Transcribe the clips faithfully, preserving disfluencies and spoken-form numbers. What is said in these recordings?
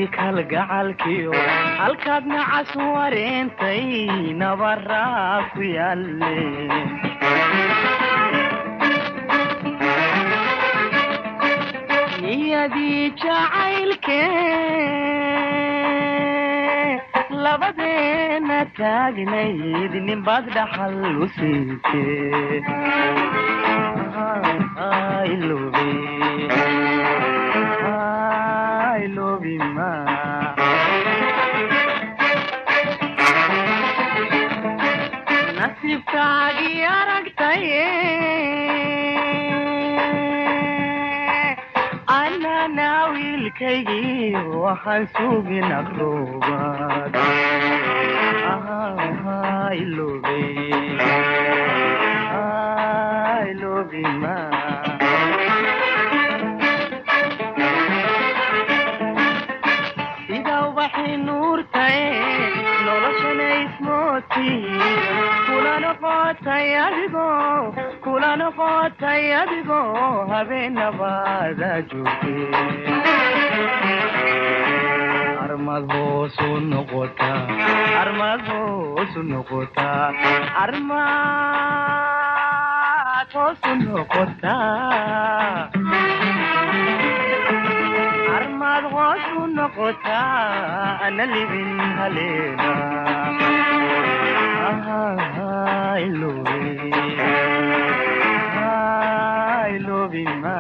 kalgacalkiyo halkaad nacas wareentay nabaraa ku yaalle niyadii jacaylkee labadeena taagnayd ninbaad dhaxal u siintee nasiibkaagii aragtaye anana wiilkaygii waxaan sugin aqroobaad sida ubaxay nuurtaye noloshana ismooti kula noqotay adigoo kula noqotay adigoo habeenabaada joogtee armad hoosu noqotaa armad hoosu noqotaa armad hoosu noqotaa armad hoosu noqotaa ana libin haleena I love I love you ma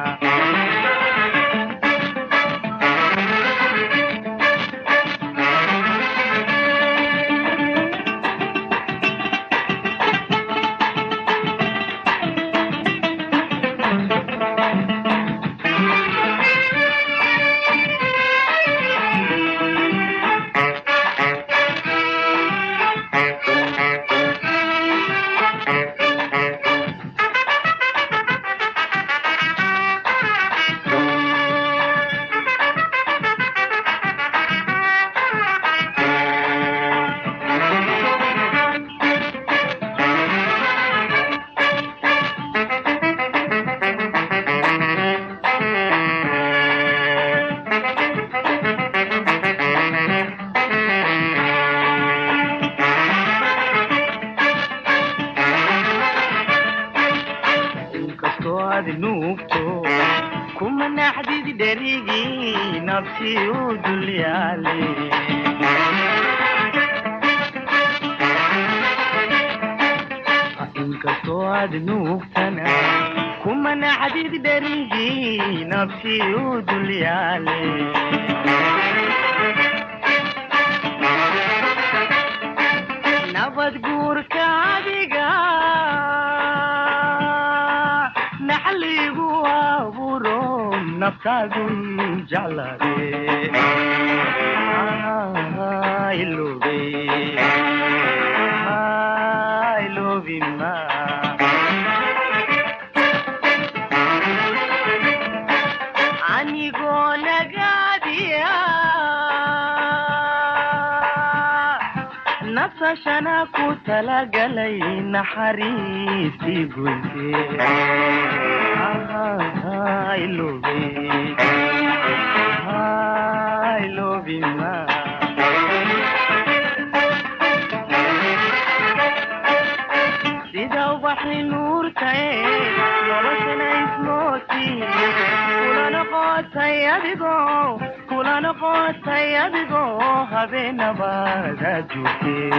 kuma naxdid dherigii nafsi u dul yaale inkastoo aad nuugtana kuma naxdid dherigii nafsi u dul yaale nabad guurka adiga naxligu aburo naftaadun jeclade I love I love ma anigoo nagaadiya nafsashana ku talagalay naxariistii goytee I love I love ma sida ubaxay nuurtaye noloshana ismooti kula noqotay adigoo kula noqotay adigoo habeenabaada joogtee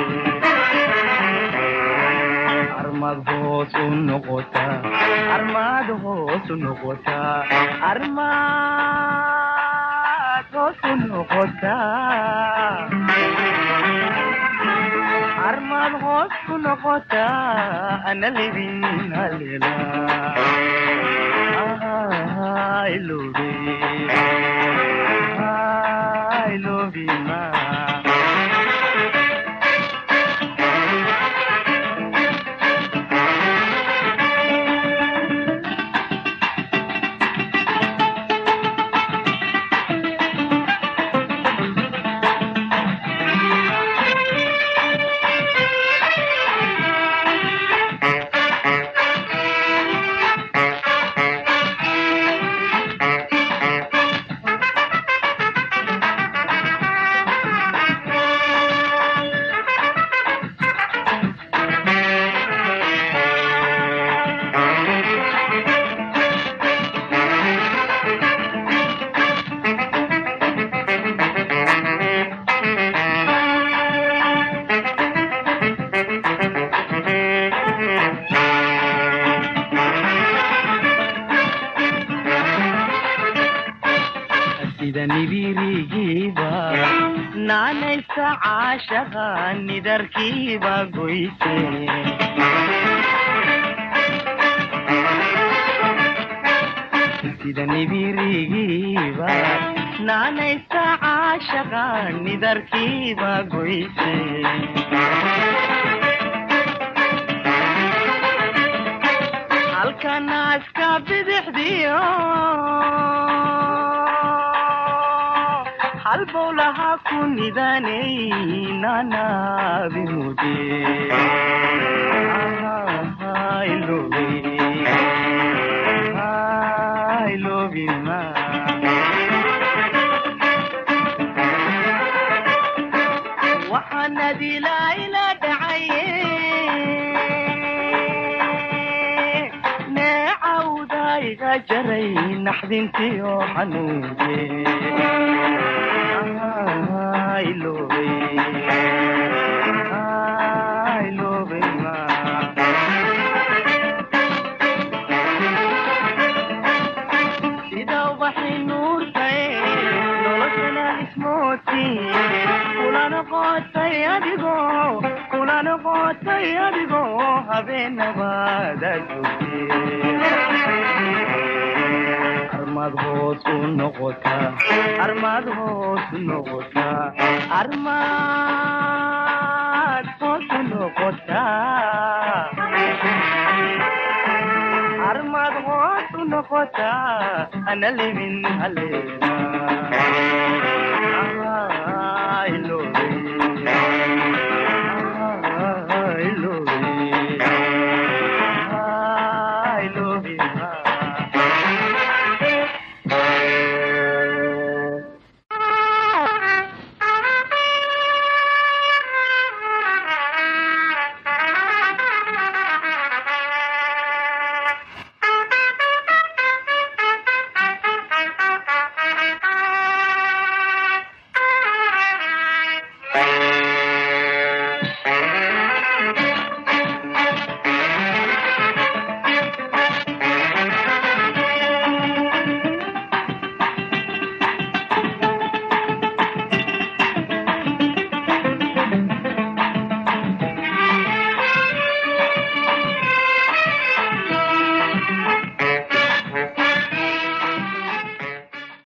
armad hoosu noqotaa armad hoosu noqotaa armad hoosu noqotaa armad hoosu noqotaa ana libin halela I love I love ma sida nibirigiiba naanaysa caashaqa nidarkiiba goyse sida nibirigiiba naanaysa caashaqa nidarkiiba goyse halka naaska bidixdiyo halbowlaha ku nidanay nanabimude waxaanadi laila dhacaye neecawdayga jaray naxdintiyo xanuunke sida ubaxay nuurtay noloshana ismooti kula noqotay adigo kula noqotay adigo habeenabaada joogte armaad hoos u noqotaa armaad hoos u noqotaa armaad hoos u noqotaa armaad hoos u noqotaa ana libin haleena